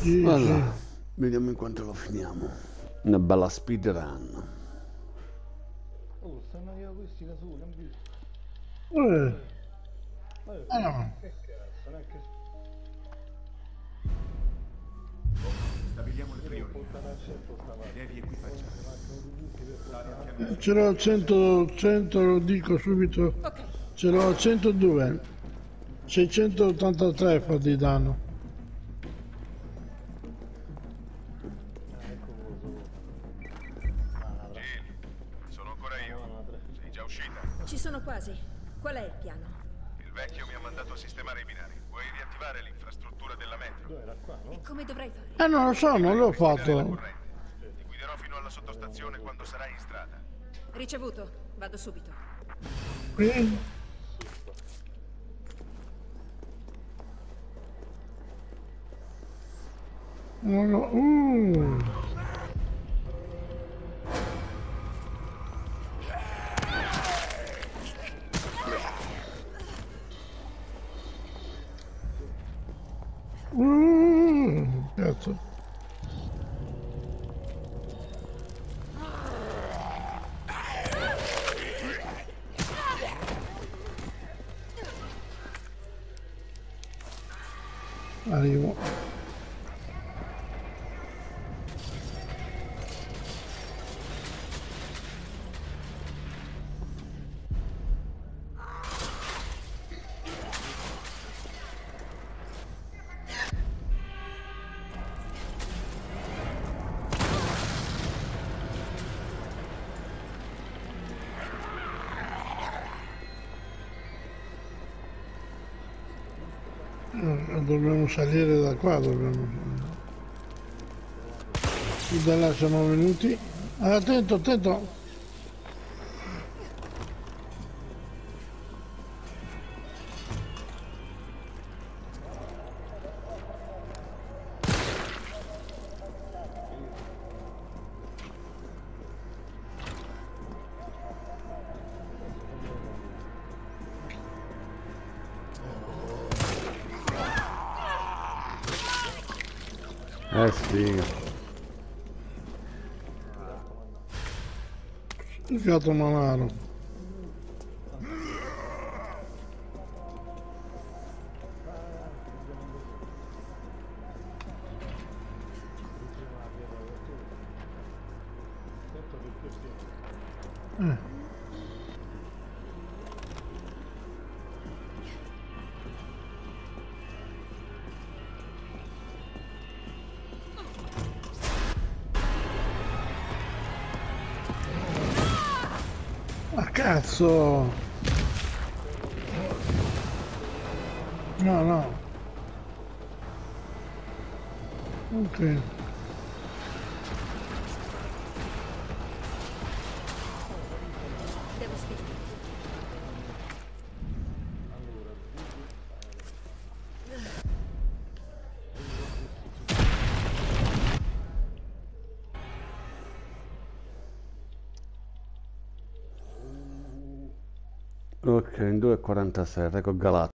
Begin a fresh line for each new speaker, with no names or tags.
Sì,
Allora,
sì.
vediamo in quanto lo finiamo. Una bella speedrun.
Oh, stanno via questi da soli, non visto.
Eh, no.
Che cazzo, non è che...
Stabiliamo le
Io devo
priorità.
portare al centro stamattina.
Devi equipaggiare.
Mancano tutti per portare...
Ce l'ho a 100, 100, lo dico subito.
Ok,
Ce l'ho a 102. 683 fa di danno.
ecco cosa.
Jill, sono ancora io. Sei già uscita?
ci sono quasi. Qual è il piano?
Il vecchio mi ha mandato a sistemare i binari. Vuoi riattivare l'infrastruttura della metro?
Dove era qua, no?
E come dovrei fare?
Non lo so, non l'ho
Ripristinare la
fatto.
corrente. Ti guiderò fino alla sottostazione quando sarai in strada.
Ricevuto, vado subito.
Qui? Non lo... Cazzo. Arrivo. Dobbiamo salire da qua, dobbiamo. Da là siamo venuti. Attento, attento.
Sì.
Il gatto manaro. Ma cazzo! No, no. Ok.
Devo spingere.
Ok, in 2,46, record galattico.